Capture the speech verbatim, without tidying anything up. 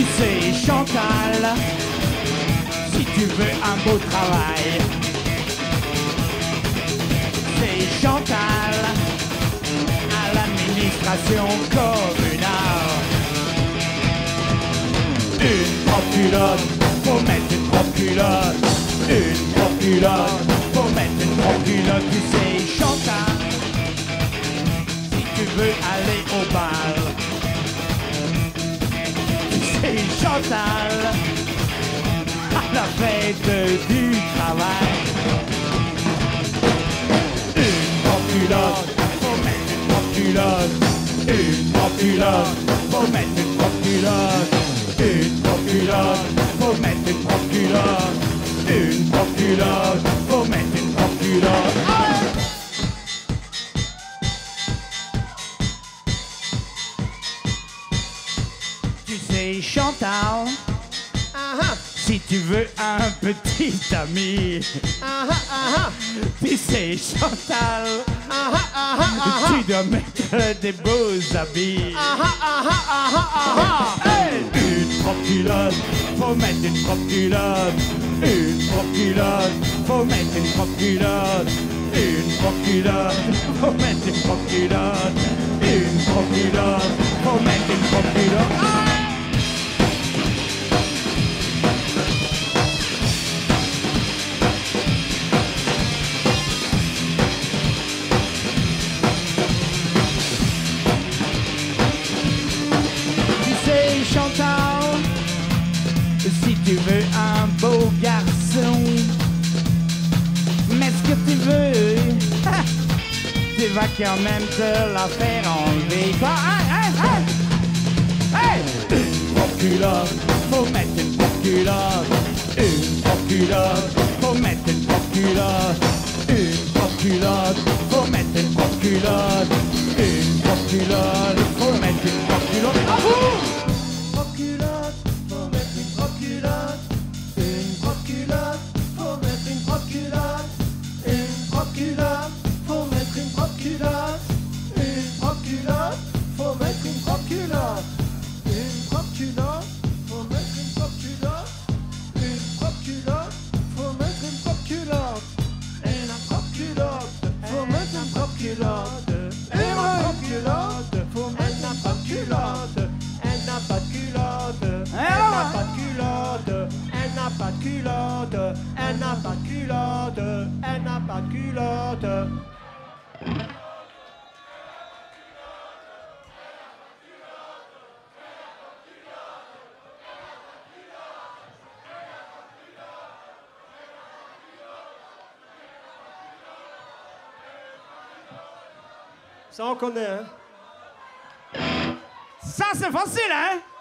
Tu sais, Chantal, si tu veux un beau travail, c'est Chantal à l'administration communale. Une propre culotte, faut mettre une propre culotte. Une propre culotte, faut mettre une propre culotte. Tu sais, Chantal, si tu veux aller au bal, tu sais, Chantal, à la fête du travail. Une propre culotte, faut mettre une propre culotte. Une propre culotte, faut mettre une propre culotte. Une propre culotte, faut mettre une propre culotte. Une propre culotte, faut mettre une propre culotte. Tu sais, Chantal, uh-huh. Si tu veux un petit ami, uh-huh, uh-huh. Tu sais, Chantal, uh-huh, uh-huh, uh-huh. Tu dois mettre des beaux habits. Uh-huh, uh-huh, uh-huh, uh-huh. Hey! Une propre culotte, faut mettre une propre culotte. Une propre culotte, faut mettre une propre culotte. Une propre culotte, faut mettre une propre culotte. Une propre culotte, faut mettre une propre culotte. Ah! Chantal, si tu veux un beau garçon, mais ce que tu veux, tu vas quand même te la faire enlever. Quoi? Hey, hey, hey! Hey! Une propre culotte, faut mettre une propre culotte. Une propre culotte, faut mettre une propre culotte. Une propre culotte, faut mettre une propre culotte. Une propre culotte, faut mettre une propre culotte. Ah, vous! Elle n'a pas de culotte, elle n'a pas de culotte. Ça on connaît, hein? Ça c'est facile, hein?